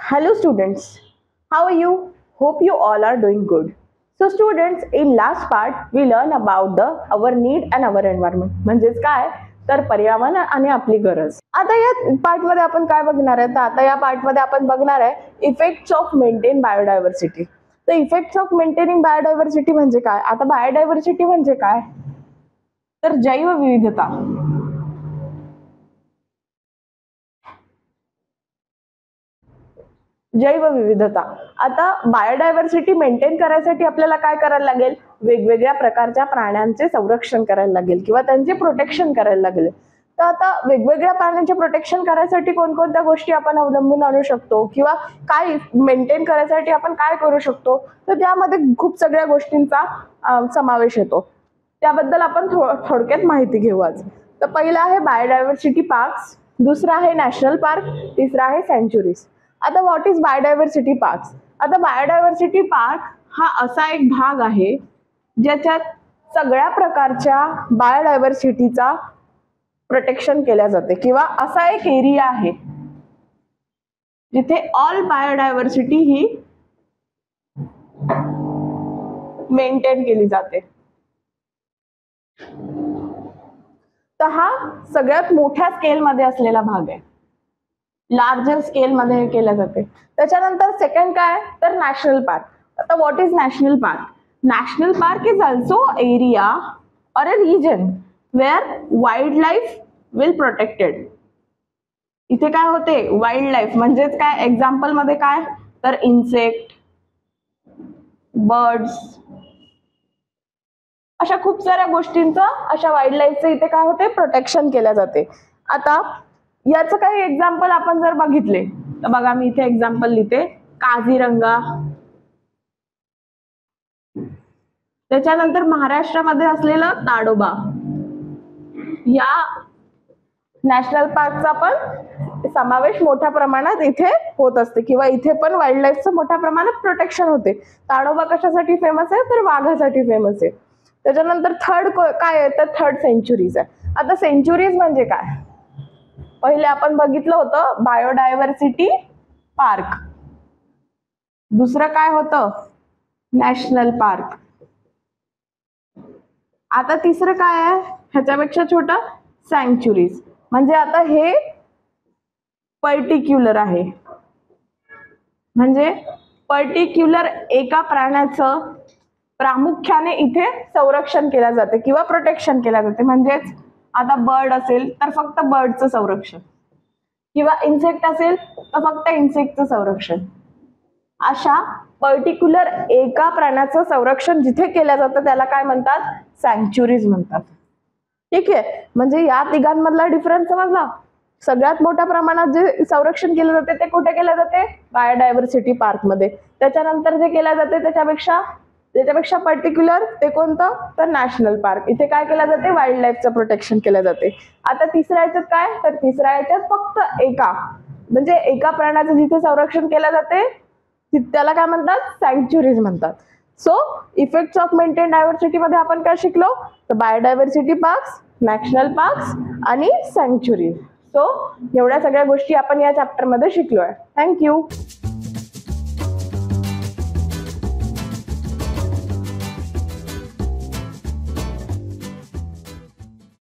Hello students, how are you? Hope you all are doing good. So students, in last part we learn about the our need and our environment. म्हणजेच काय तर पर्यावरण आणि आपली गरज. आता या पार्ट मध्ये आपण काय बघणार आहे तर आता या पार्ट मध्ये आपण बघणार आहे इफेक्ट्स ऑफ मेंटेन बायोडायव्हर्सिटी. तर इफेक्ट्स ऑफ मेंटेनिंग बायोडायव्हर्सिटी म्हणजे काय? आता बायोडायव्हर्सिटी म्हणजे काय तर जैवविविधता. जैवविविधता. आता बायोडायव्हर्सिटी मेंटेन करायसाठी आपल्याला काय करायला लागेल? वेगवेगळ्या प्रकारच्या प्राण्यांचे संरक्षण करायला लागेल किंवा त्यांचे प्रोटेक्शन करायला लागेल. तर आता वेगवेगळ्या प्राण्यांचे प्रोटेक्शन करायसाठी कोणकोणत्या गोष्टी आपण अवलंबून आणू शकतो किंवा काय मेंटेन करायसाठी आपण काय करू शकतो तर त्यामध्ये खूप सगळ्या गोष्टींचा समावेश येतो. त्याबद्दल आपण थोडक्यात माहिती घेऊ आज. तर पहिला आहे बायोडायव्हर्सिटी पार्क्स, दुसरा आहे नॅशनल पार्क, तिसरा आहे सँच्युरीज. आता व्हॉट इज बायोडायव्हर्सिटी पार्क्स? आता बायोडायव्हर्सिटी पार्क हा असा एक भाग आहे ज्याच्यात सगळ्या प्रकारच्या बायोडायव्हर्सिटीचा प्रोटेक्शन केल्या जाते किंवा असा एक एरिया आहे जिथे ऑल बायोडायव्हर्सिटी ही मेंटेन केली जाते. तर हा सगळ्यात मोठ्या स्केल मध्ये असलेला भाग आहे, लार्जर स्केल मध्ये केल्या जाते. त्याच्यानंतर सेकंड काय तर नॅशनल पार्क. आता what is national park? National park is also area or a region where wildlife will protected. इथे काय होते? वाईल्ड लाईफ म्हणजेच काय? एक्झाम्पल मध्ये काय तर इन्सेक्ट, बर्ड्स, अशा खूप साऱ्या गोष्टींचं अशा वाईल्ड लाईफचं इथे काय होते? प्रोटेक्शन केल्या जाते. आता याचं काही एक्झाम्पल आपण जर बघितले तर बघा मी इथे एक्झाम्पल लिहिते, काझीरंगा, त्याच्यानंतर महाराष्ट्रामध्ये असलेलं ताडोबा. या नॅशनल पार्कचा पण समावेश मोठ्या प्रमाणात इथे होत असते किंवा इथे पण वाईल्ड लाईफचं मोठ्या प्रमाणात प्रोटेक्शन होते. ताडोबा कशासाठी फेमस आहे तर वाघासाठी फेमस आहे. त्याच्यानंतर थर्ड काय आहे तर थर्ड सँच्युरीज आहे. आता सँच्युरीज म्हणजे काय? पहिले आपण बघितलं होतं बायोडायव्हर्सिटी पार्क, दुसरं काय होतं नॅशनल पार्क. आता तिसरं काय आहे ह्याच्यापेक्षा छोटं सँच्युरीज. म्हणजे आता हे पर्टिक्युलर आहे, म्हणजे पर्टिक्युलर एका प्राण्याचं प्रामुख्याने इथे संरक्षण केलं जाते किंवा प्रोटेक्शन केलं जाते. म्हणजेच आता बर्ड असेल तर फक्त बर्डचं संरक्षण किंवा इन्सेक्ट असेल तर फक्त इन्सेक्टचं संरक्षण. अशा पर्टिक्युलर एका प्राण्याचं संरक्षण जिथे केलं जातं त्याला काय म्हणतात? सँच्युरीज म्हणतात. ठीक आहे, म्हणजे या तिघांमधला डिफरन्स समजला. सगळ्यात मोठ्या प्रमाणात जे संरक्षण केलं जाते ते कुठे केलं जाते? बायोडायव्हर्सिटी पार्क मध्ये. त्याच्यानंतर जे केलं जाते त्याच्यापेक्षा पर्टिक्युलर ते कोणतं तर नॅशनल पार्क. इथे काय केलं जाते? वाईल्ड लाईफचं प्रोटेक्शन केलं जाते. आता तिसऱ्या याच्यात काय तर तिसऱ्या याच्यात फक्त म्हणजे एका प्राण्याचं जिथे संरक्षण केलं जाते त्याला काय म्हणतात? सँच्युरीज म्हणतात. So effects of maintain diversity मध्ये आपण काय शिकलो तर बायोडायव्हर्सिटी पार्क्स, नॅशनल पार्क्स आणि सँच्युरीज. सो एवढ्या सगळ्या गोष्टी आपण या चॅप्टर मध्ये शिकलोय. थँक्यू.